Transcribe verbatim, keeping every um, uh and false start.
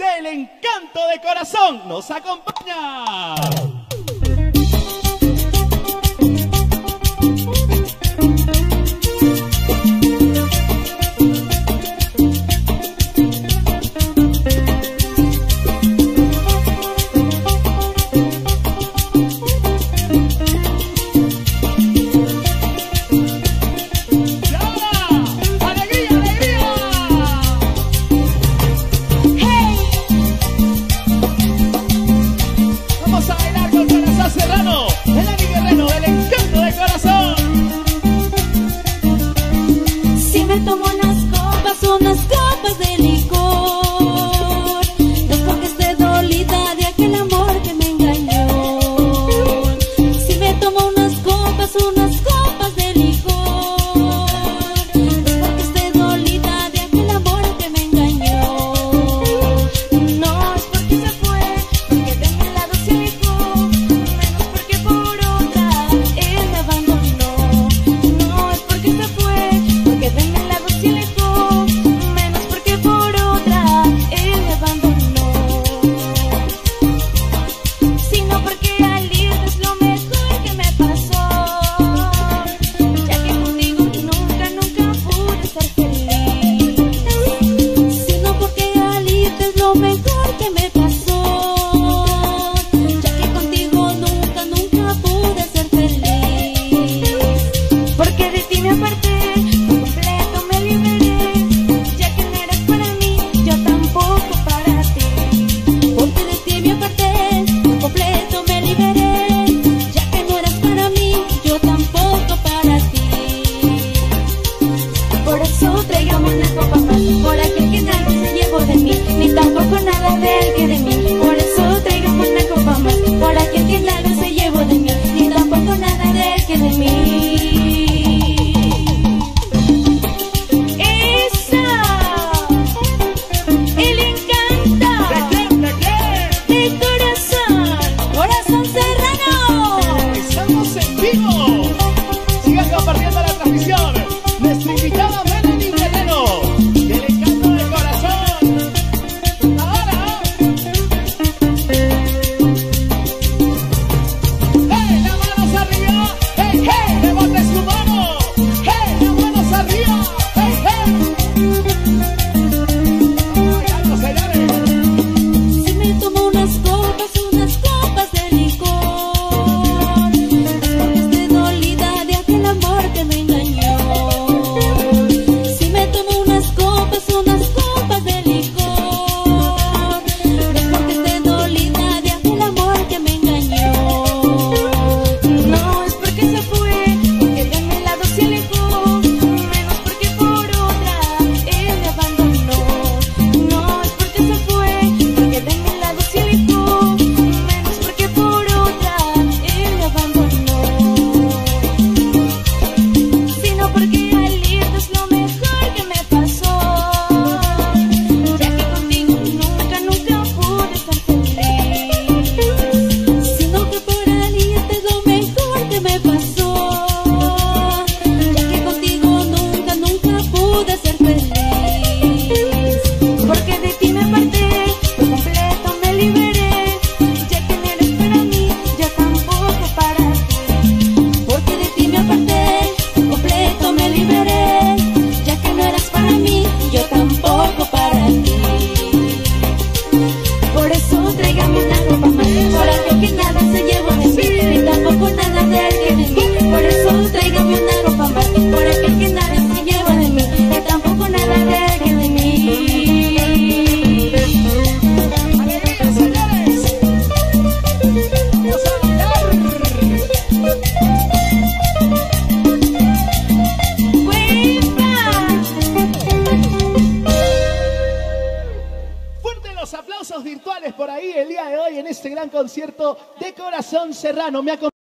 del Encanto de Corazón nos acompaña. Unas copas de licor, no porque esté dolida de aquel amor que me engañó. Si me tomo unas copas, unas copas de licor, no porque esté dolida de aquel amor que me engañó. No es porque se fue, porque de mi lado se alejó, menos porque por otra él me abandonó. No es porque se fue, porque de mi lado se alejó, aplausos virtuales por ahí el día de hoy en este gran concierto de Corazón Serrano. Me